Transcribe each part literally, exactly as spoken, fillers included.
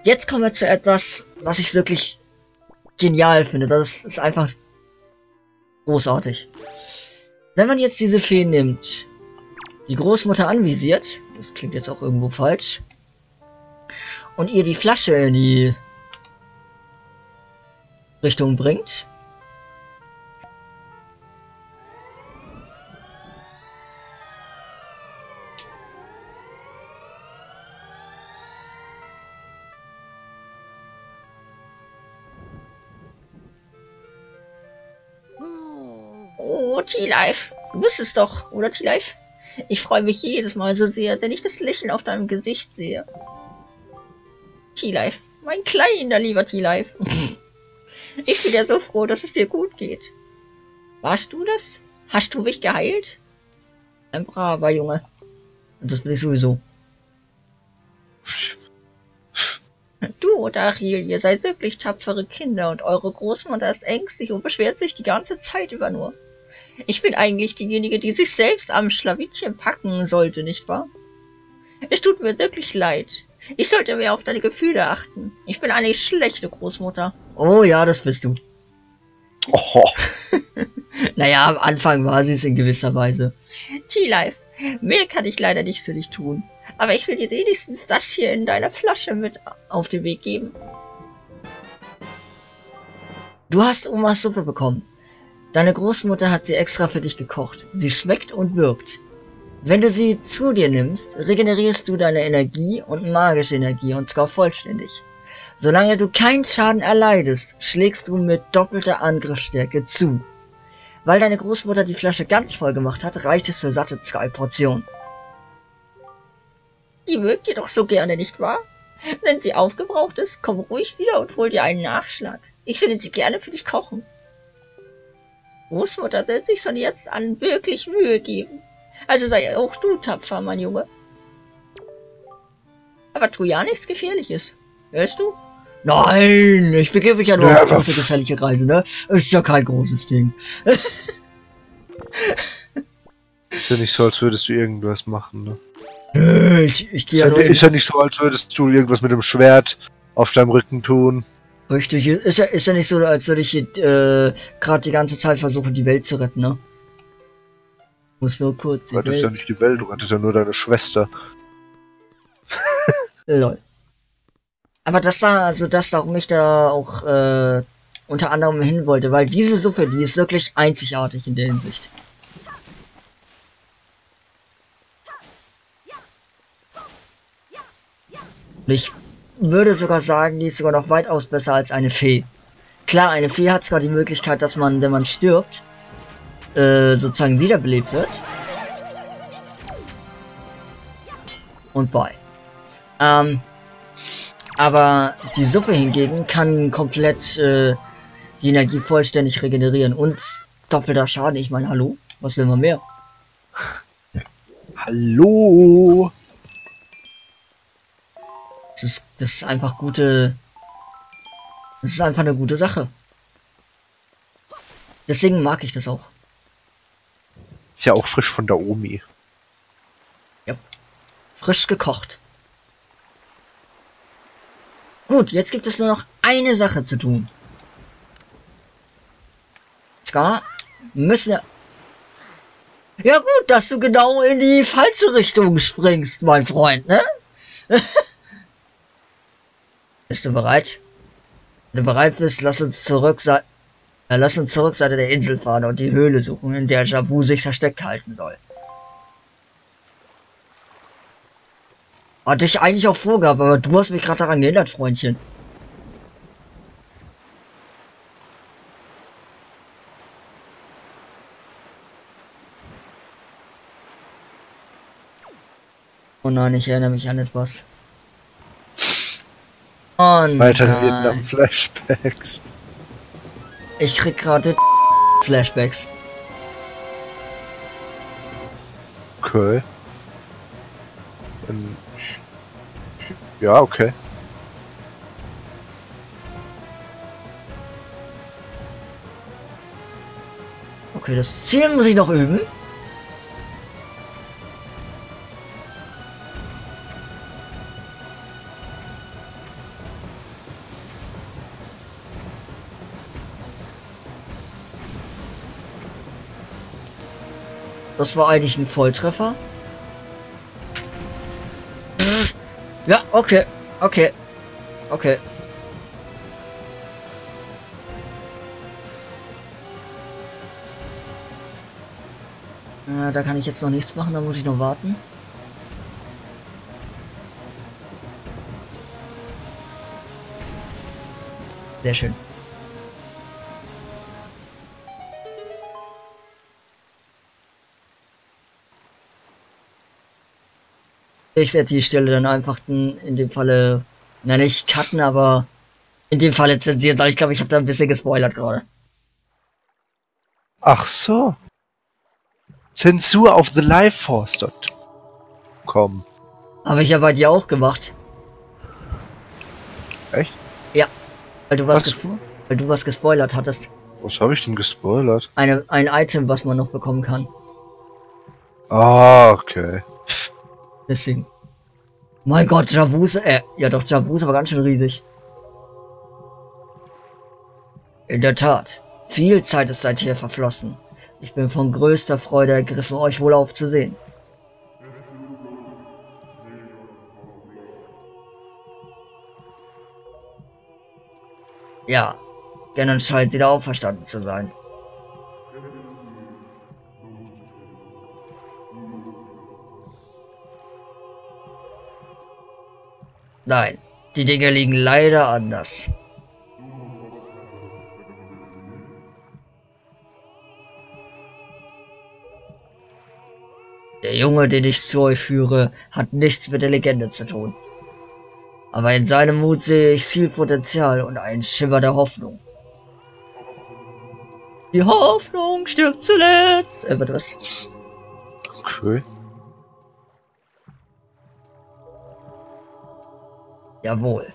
Jetzt kommen wir zu etwas, was ich wirklich genial finde. Das ist einfach großartig. Wenn man jetzt diese Fee nimmt, die Großmutter anvisiert, das klingt jetzt auch irgendwo falsch, und ihr die Flasche in die Richtung bringt, oh, T-Life, du bist es doch, oder T-Life? Ich freue mich jedes Mal so sehr, wenn ich das Lächeln auf deinem Gesicht sehe. T-Life, mein kleiner lieber T-Life. Ich bin ja so froh, dass es dir gut geht. Warst du das? Hast du mich geheilt? Ein braver Junge. Und das bin ich sowieso. Du und Achille, ihr seid wirklich tapfere Kinder und eure Großmutter ist ängstlich und beschwert sich die ganze Zeit über nur. Ich bin eigentlich diejenige, die sich selbst am Schlawittchen packen sollte, nicht wahr? Es tut mir wirklich leid. Ich sollte mehr auf deine Gefühle achten. Ich bin eine schlechte Großmutter. Oh ja, das bist du. Oh. Naja, am Anfang war sie es in gewisser Weise. T-Life, mehr kann ich leider nicht für dich tun. Aber ich will dir wenigstens das hier in deiner Flasche mit auf den Weg geben. Du hast Omas Suppe bekommen. Deine Großmutter hat sie extra für dich gekocht. Sie schmeckt und wirkt. Wenn du sie zu dir nimmst, regenerierst du deine Energie und magische Energie, und zwar vollständig. Solange du keinen Schaden erleidest, schlägst du mit doppelter Angriffsstärke zu. Weil deine Großmutter die Flasche ganz voll gemacht hat, reicht es für satte zwei Portionen. Die mögt ihr doch so gerne, nicht wahr? Wenn sie aufgebraucht ist, komm ruhig wieder und hol dir einen Nachschlag. Ich würde sie gerne für dich kochen. Großmutter wird sich von jetzt an wirklich Mühe geben. Also sei auch du tapfer, mein Junge. Aber tu ja nichts Gefährliches. Hörst du? Nein, ich begebe mich ja nur Ja, auf große gefährliche Reise, ne? Ist ja kein großes Ding. Ist ja nicht so, als würdest du irgendwas machen, ne? Nö, ich, ich gehe ja Ist nur... ja, ist ja nicht so, als würdest du irgendwas mit dem Schwert auf deinem Rücken tun. Richtig, ist ja, ist ja nicht so, als würde ich äh, gerade die ganze Zeit versuchen, die Welt zu retten, ne? Muss nur kurz die Du rettest Welt... ja nicht die Welt, du rettest ja nur deine Schwester. Lol. Aber das da, also das, warum ich da auch äh, unter anderem hin wollte, weil diese Suppe, die ist wirklich einzigartig in der Hinsicht. Ich würde sogar sagen, die ist sogar noch weitaus besser als eine Fee. Klar, eine Fee hat zwar die Möglichkeit, dass man, wenn man stirbt, äh, sozusagen wiederbelebt wird. Und bei. Ähm, aber die Suppe hingegen kann komplett äh, die Energie vollständig regenerieren und doppelter Schaden. Ich meine, hallo? Was will man mehr? Hallo! Das ist, das ist einfach gute... Das ist einfach eine gute Sache. Deswegen mag ich das auch. Ist ja auch frisch von der Omi. Ja. Frisch gekocht. Gut, jetzt gibt es nur noch eine Sache zu tun. Zwar müssen wir... Ja gut, dass du genau in die falsche Richtung springst, mein Freund, ne? Bist du bereit? Wenn du bereit bist, lass uns zurück sein. Ja, lass uns zur Rückseite der Insel fahren und die Höhle suchen, in der Jabu sich versteckt halten soll. Hatte ich eigentlich auch vorgehabt, aber du hast mich gerade daran geändert, Freundchen. Oh nein, ich erinnere mich an etwas. Oh Weitere nein. Vietnam-Flashbacks. Ich krieg gerade Flashbacks. Okay. Ähm, Ja, okay. Okay, das Ziel muss ich noch üben. Das war eigentlich ein Volltreffer. Ja, okay, okay, okay. Ja, da kann ich jetzt noch nichts machen, da muss ich noch warten. Sehr schön. Ich werde die Stelle dann einfach in dem Falle, na nicht cutten, aber in dem Falle zensieren, weil ich glaube, ich habe da ein bisschen gespoilert gerade. Ach so. Zensur auf the lifeforce punkt com. Habe ich ja bei dir auch gemacht. Echt? Ja, weil du was, Was? weil du was gespoilert hattest. Was habe ich denn gespoilert? Eine, ein Item, was man noch bekommen kann. Ah, okay. Deswegen. Mein Gott, Javuse, äh, ja doch, Javuse war ganz schön riesig. In der Tat, viel Zeit ist seither verflossen. Ich bin von größter Freude ergriffen, euch wohl aufzusehen. Ja, Ganon scheint wieder auferstanden zu sein. Nein, die Dinge liegen leider anders. Der Junge, den ich zu euch führe, hat nichts mit der Legende zu tun. Aber in seinem Mut sehe ich viel Potenzial und einen Schimmer der Hoffnung. Die Hoffnung stirbt zuletzt. Äh, warte, was? Okay. Jawohl.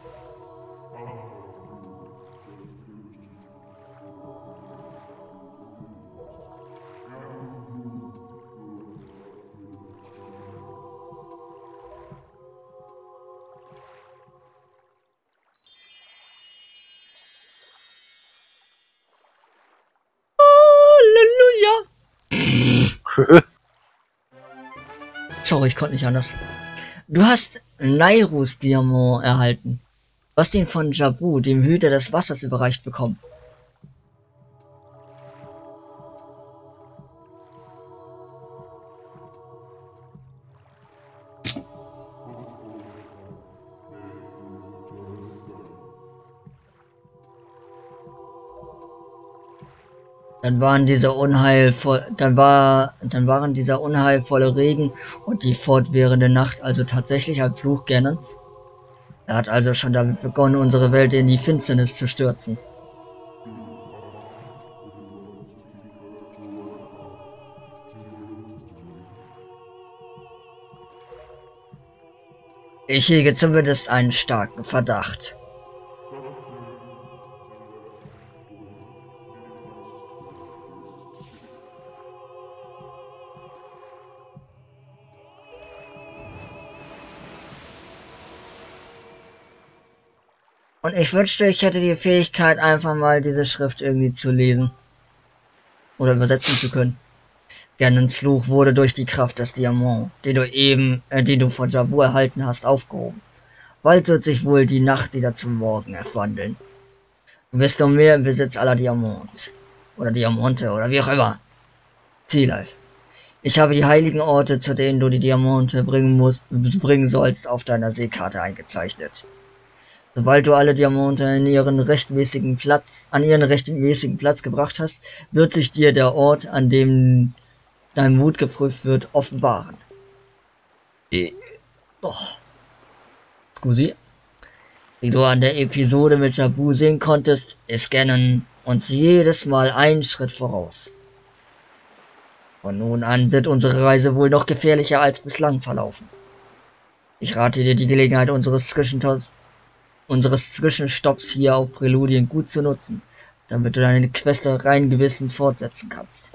Halleluja. Sorry, ich konnte nicht anders. Du hast Nairus Diamant erhalten. Du hast ihn von Jabu, dem Hüter des Wassers, überreicht bekommen. Dann waren diese unheilvoll, dann war, dann waren dieser unheilvolle Regen und die fortwährende Nacht also tatsächlich ein Fluch Ganons. Er hat also schon damit begonnen, unsere Welt in die Finsternis zu stürzen. Ich hege zumindest einen starken Verdacht. Und ich wünschte, ich hätte die Fähigkeit, einfach mal diese Schrift irgendwie zu lesen. Oder übersetzen zu können. Ganons Fluch wurde durch die Kraft des Diamant, den du eben, äh, den du von Jabu erhalten hast, aufgehoben. Bald wird sich wohl die Nacht wieder zum Morgen erwandeln. Du bist noch mehr im Besitz aller Diamant. Oder Diamante, oder wie auch immer. Sea-Life. Ich habe die heiligen Orte, zu denen du die Diamante bringen musst, bringen sollst, auf deiner Seekarte eingezeichnet. Sobald du alle Diamante in ihren rechtmäßigen Platz, an ihren rechtmäßigen Platz gebracht hast, wird sich dir der Ort, an dem dein Mut geprüft wird, offenbaren. Oh. Scusi. Wie du an der Episode mit Jabu sehen konntest, ist Ganon uns jedes Mal einen Schritt voraus. Von nun an wird unsere Reise wohl noch gefährlicher als bislang verlaufen. Ich rate dir, die Gelegenheit unseres Zwischentauschs unseres Zwischenstopps hier auf Präludien gut zu nutzen, damit du deine Quest rein gewissens fortsetzen kannst.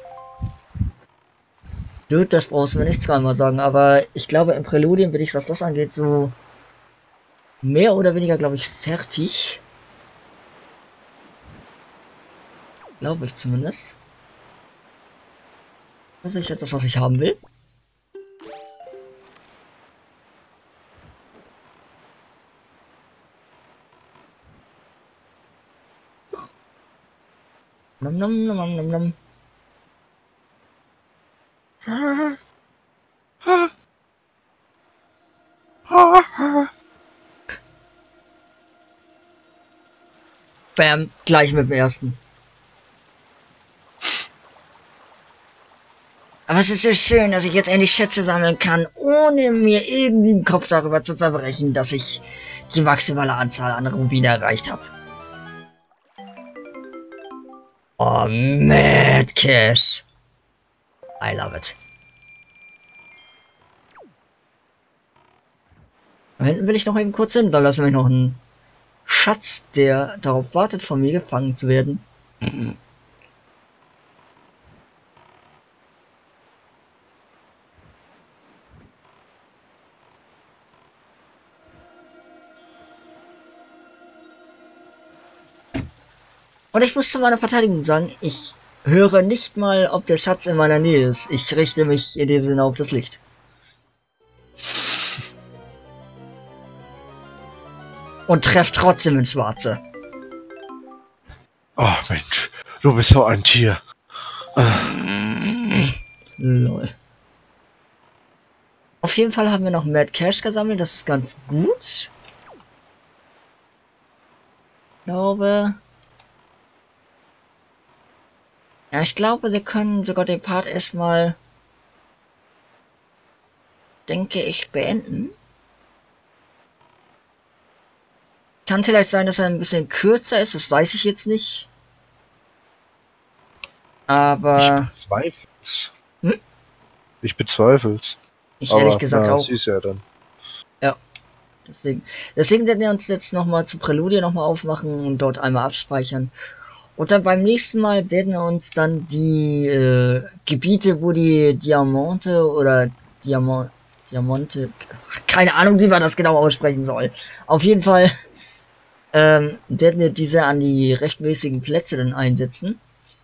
Dude, das brauchst du mir nicht zweimal sagen, aber ich glaube, im Präludien bin ich, was das angeht, so mehr oder weniger, glaube ich, fertig. Glaube ich zumindest. Das ist jetzt das, was ich haben will. Nom nom nom nom nom nom. Bam, gleich mit dem ersten. Aber es ist so schön, dass ich jetzt endlich Schätze sammeln kann, ohne mir irgendwie den Kopf darüber zu zerbrechen, dass ich die maximale Anzahl an Rubine erreicht habe. Oh, Mad Cash. I love it. Da hinten will ich noch eben kurz hin, da lassen wir noch einen Schatz, der darauf wartet, von mir gefangen zu werden. Und ich muss zu meiner Verteidigung sagen, ich höre nicht mal, ob der Schatz in meiner Nähe ist. Ich richte mich in dem Sinne auf das Licht. Und treffe trotzdem ins Schwarze. Oh Mensch, du bist so ein Tier. Lol. Auf jeden Fall haben wir noch Mad Cash gesammelt, das ist ganz gut. Ich glaube... Ja, ich glaube, wir können sogar den Part erstmal, denke ich, beenden. Kann vielleicht sein, dass er ein bisschen kürzer ist, das weiß ich jetzt nicht. Aber... Ich bezweifel's. Hm? Ich bezweifel's. Ich ehrlich Aber, gesagt na, auch. siehst ja dann. Ja. Deswegen, deswegen werden wir uns jetzt nochmal zu Präludia nochmal aufmachen und dort einmal abspeichern. Und dann beim nächsten Mal werden wir uns dann die äh, Gebiete, wo die Diamante oder Diamant, Diamante, keine Ahnung, wie man das genau aussprechen soll. Auf jeden Fall ähm, werden wir diese an die rechtmäßigen Plätze dann einsetzen.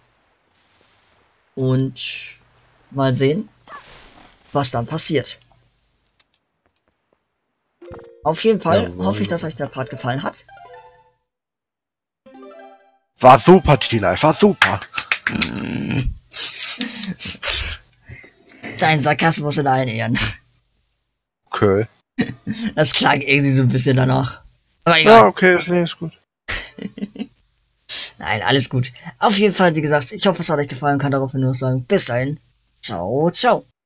Und mal sehen, was dann passiert. Auf jeden Fall Ja, hoffe ich, dass euch der Part gefallen hat. War super, T-Life, war super. Dein Sarkasmus in allen Ehren. Okay. Das klang irgendwie so ein bisschen danach. Aber egal. Ja, okay, das ist gut. Nein, alles gut. Auf jeden Fall, wie gesagt, ich hoffe, es hat euch gefallen. Kann daraufhin nur sagen, bis dahin. Ciao, ciao.